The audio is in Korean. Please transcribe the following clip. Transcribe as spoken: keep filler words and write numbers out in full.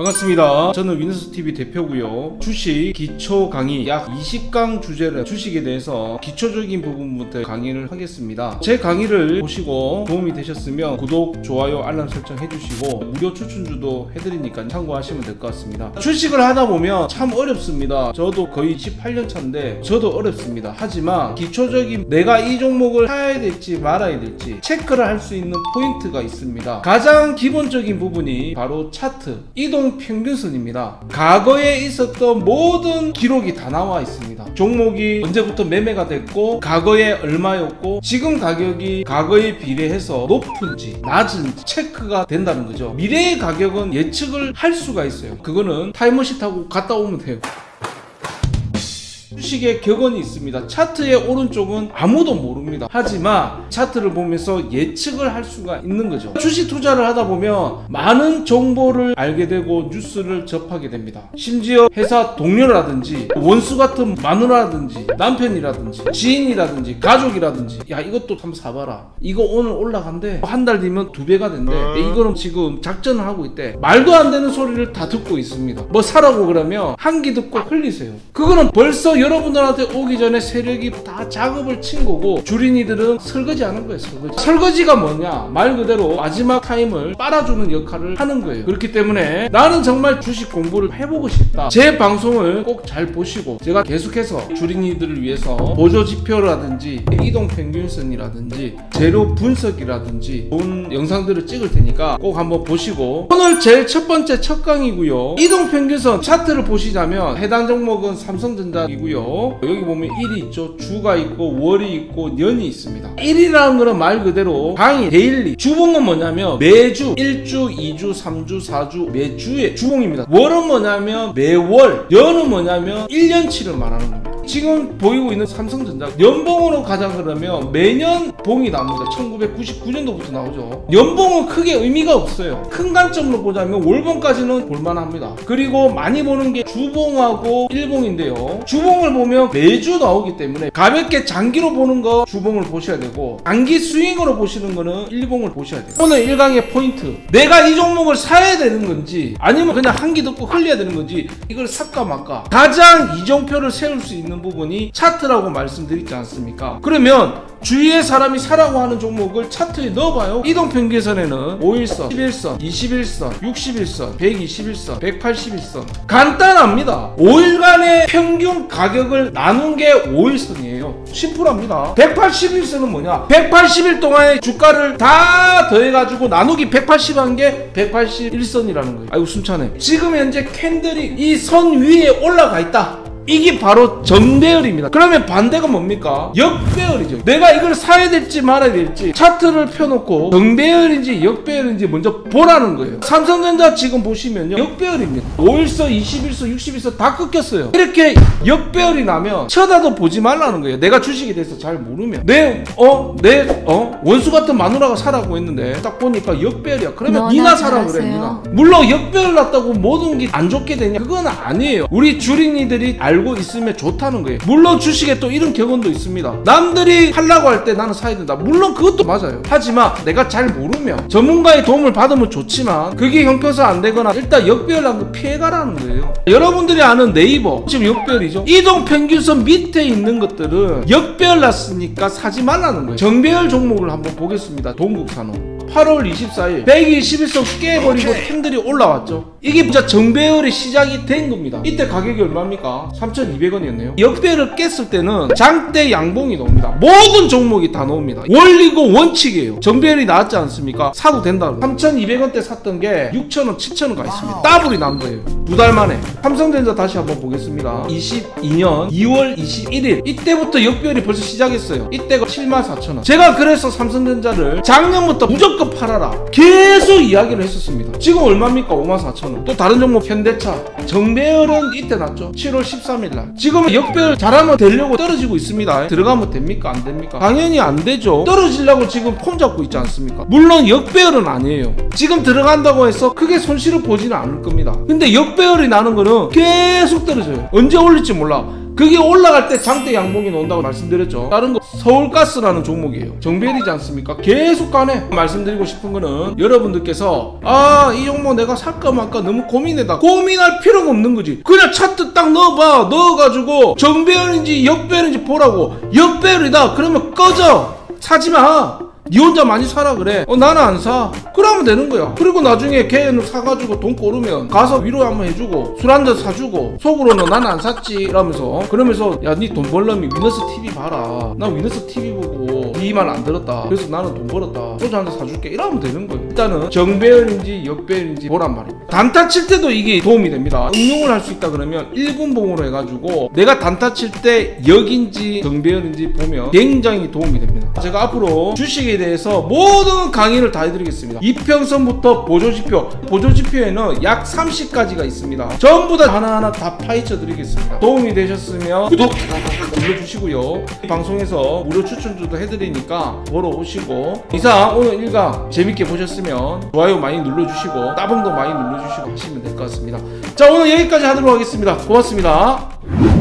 반갑습니다. 저는 위너스티비 대표고요. 주식 기초 강의 약 이십 강 주제를 주식에 대해서 기초적인 부분부터 강의를 하겠습니다. 제 강의를 보시고 도움이 되셨으면 구독, 좋아요, 알람 설정 해주시고 무료 추천주도 해드리니까 참고하시면 될 것 같습니다. 주식을 하다 보면 참 어렵습니다. 저도 거의 십팔 년 차인데 저도 어렵습니다. 하지만 기초적인 내가 이 종목을 사야 될지 말아야 될지 체크를 할 수 있는 포인트가 있습니다. 가장 기본적인 부분이 바로 차트, 이동 평균선입니다. 과거에 있었던 모든 기록이 다 나와 있습니다. 종목이 언제부터 매매가 됐고 과거에 얼마였고 지금 가격이 과거에 비례해서 높은지 낮은지 체크가 된다는 거죠. 미래의 가격은 예측을 할 수가 있어요. 그거는 타임머신 타고 갔다 오면 돼요. 주식의 격언이 있습니다. 차트의 오른쪽은 아무도 모릅니다. 하지만 차트를 보면서 예측을 할 수가 있는 거죠. 주식 투자를 하다 보면 많은 정보를 알게 되고 뉴스를 접하게 됩니다. 심지어 회사 동료라든지 원수 같은 마누라라든지 남편이라든지 지인이라든지 가족이라든지 야 이것도 한번 사봐라, 이거 오늘 올라간대, 한 달 뒤면 두 배가 된대, 이거는 지금 작전을 하고 있대, 말도 안 되는 소리를 다 듣고 있습니다. 뭐 사라고 그러면 한 귀 듣고 흘리세요. 그거는 벌써 여러분들한테 오기 전에 세력이 다 작업을 친 거고 주린이들은 설거지 하는 거예요. 설거지. 설거지가 뭐냐, 말 그대로 마지막 타임을 빨아주는 역할을 하는 거예요. 그렇기 때문에 나는 정말 주식 공부를 해보고 싶다. 제 방송을 꼭 잘 보시고 제가 계속해서 주린이들을 위해서 보조지표라든지 이동평균선이라든지 재료 분석이라든지 좋은 영상들을 찍을 테니까 꼭 한번 보시고, 오늘 제일 첫 번째 첫 강이고요. 이동평균선 차트를 보시자면 해당 종목은 삼성전자이고요. 여기 보면 일이 있죠. 주가 있고 월이 있고 년이 있습니다. 일이라는 거는 말 그대로 강의, 데일리. 주봉은 뭐냐면 매주 일 주, 이 주, 삼 주, 사 주 매주의 주봉입니다. 월은 뭐냐면 매월, 년은 뭐냐면 일 년치를 말하는 겁니다. 지금 보이고 있는 삼성전자 연봉으로 가자 그러면 매년 봉이 나옵니다. 천구백구십구 년도부터 나오죠. 연봉은 크게 의미가 없어요. 큰 관점으로 보자면 월봉까지는 볼만합니다. 그리고 많이 보는 게 주봉하고 일봉인데요. 주봉을 보면 매주 나오기 때문에 가볍게 장기로 보는 거 주봉을 보셔야 되고, 단기 스윙으로 보시는 거는 일봉을 보셔야 돼요. 오늘 일 강의 포인트, 내가 이 종목을 사야 되는 건지 아니면 그냥 한 귀 듣고 흘려야 되는 건지, 이걸 살까 말까, 가장 이정표를 세울 수 있는 부분이 차트라고 말씀드리지 않습니까? 그러면 주위에 사람이 사라고 하는 종목을 차트에 넣어봐요. 이동평균선에는 오 일선, 십일 선, 이십일 선, 육십일 선, 백이십일 선, 백팔십일 선. 간단합니다. 오 일간의 평균 가격을 나눈 게 오 일선이에요. 심플합니다. 백팔십일 선은 뭐냐? 백팔십 일 동안의 주가를 다 더해가지고 나누기 백팔십 한 게 백팔십일 선이라는 거예요. 아이고 숨차네. 지금 현재 캔들이 이 선 위에 올라가 있다. 이게 바로 정배열입니다. 그러면 반대가 뭡니까? 역배열이죠. 내가 이걸 사야 될지 말아야 될지 차트를 펴놓고 정배열인지 역배열인지 먼저 보라는 거예요. 삼성전자 지금 보시면요, 역배열입니다. 오 일선, 이십일 선, 육십일 선 다 꺾였어요. 이렇게 역배열이 나면 쳐다도 보지 말라는 거예요. 내가 주식에 대해서 잘 모르면 내 어? 내 어? 원수 같은 마누라가 사라고 했는데 딱 보니까 역배열이야. 그러면 니나 사라 그래, 니나. 물론 역배열 났다고 모든 게 안 좋게 되냐? 그건 아니에요. 우리 주린이들이 알고 있으면 좋다는 거예요. 물론 주식에 또 이런 격언도 있습니다. 남들이 하려고 할 때 나는 사야 된다. 물론 그것도 맞아요. 하지만 내가 잘 모르면 전문가의 도움을 받으면 좋지만 그게 형평성 안 되거나 일단 역배열 난 거 피해가라는 거예요. 여러분들이 아는 네이버 지금 역배열이죠. 이동평균선 밑에 있는 것들은 역배열 났으니까 사지 말라는 거예요. 정배열 종목을 한번 보겠습니다. 동국산업 팔월 이십사일 백이십일 선 깨버리고 캔들이 올라왔죠. 이게 진짜 정배열의 시작이 된 겁니다. 이때 가격이 얼마입니까? 삼천이백 원이었네요. 역배열을 깼을 때는 장대 양봉이 나옵니다. 모든 종목이 다 나옵니다. 원리고 원칙이에요. 정배열이 나왔지 않습니까? 사도 된다고. 삼천이백 원대 샀던 게 육천 원, 칠천 원 가 있습니다. 더블이 난 거예요. 두 달 만에. 삼성전자 다시 한번 보겠습니다. 이십이 년 이월 이십일일 이때부터 역배열이 벌써 시작했어요. 이때가 칠만 사천 원. 제가 그래서 삼성전자를 작년부터 무조건 팔아라 계속 이야기를 했었습니다. 지금 얼마입니까? 오만 사천 원. 또 다른 종목 현대차 정배열은 이때 났죠. 칠월 십삼일 날. 지금 역배열 잘하면 되려고 떨어지고 있습니다. 들어가면 됩니까? 안 됩니까? 당연히 안 되죠. 떨어지려고 지금 폼 잡고 있지 않습니까? 물론 역배열은 아니에요. 지금 들어간다고 해서 크게 손실을 보지는 않을 겁니다. 근데 역배열이 나는 거는 계속 떨어져요. 언제 올릴지 몰라. 그게 올라갈 때 장대 양봉이 나온다고 말씀드렸죠. 다른 거 서울가스라는 종목이에요. 정배이지 않습니까? 계속 가네. 말씀드리고 싶은 거는 여러분들께서 아 이 종목 내가 살까 말까 너무 고민해다. 고민할 필요가 없는 거지. 그냥 차트 딱 넣어봐. 넣어가지고 정배열인지 역배열인지 보라고. 역배열이다 그러면 꺼져. 사지마. 니 혼자 많이 사라 그래. 어 나는 안 사. 그러면 되는 거야. 그리고 나중에 걔는 사가지고 돈 꼬르면 가서 위로 한번 해주고 술 한잔 사주고 속으로는 나는 안 샀지 이러면서 그러면서 야 니 돈 벌려면 위너스 티비 봐라. 나 위너스 티비 보고 니 말 안 들었다. 그래서 나는 돈 벌었다. 소주 한잔 사줄게 이러면 되는 거예요. 일단은 정배열인지 역배열인지 보란 말이에요. 단타 칠 때도 이게 도움이 됩니다. 응용을 할 수 있다 그러면 일분봉으로 해가지고 내가 단타 칠 때 역인지 정배열인지 보면 굉장히 도움이 됩니다. 제가 앞으로 주식에 대해서 모든 강의를 다 해드리겠습니다. 이평선부터 보조지표, 보조지표에는 약 삼십 가지가 있습니다. 전부 다 하나하나 다 파헤쳐 드리겠습니다. 도움이 되셨으면 구독 눌러주시고요. 방송에서 무료 추천주도 해드리니까 보러 오시고 이상 오늘 일강 재밌게 보셨으면 좋아요 많이 눌러주시고 따봉도 많이 눌러주시고 하시면 될 것 같습니다. 자 오늘 여기까지 하도록 하겠습니다. 고맙습니다.